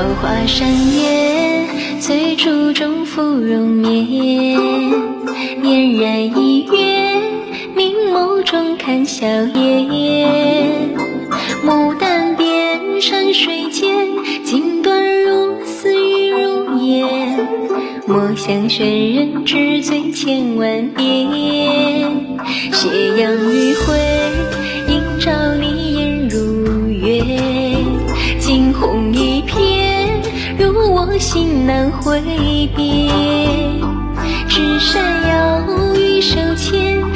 花山月，翠竹中芙蓉面。嫣然一月，明眸中看笑颜。牡丹边，山水间，锦端如丝玉如烟。莫向轩人知醉千万遍。斜阳余晖，映照你颜如月。惊鸿一瞥，入我心难回别。纸扇摇于手牵，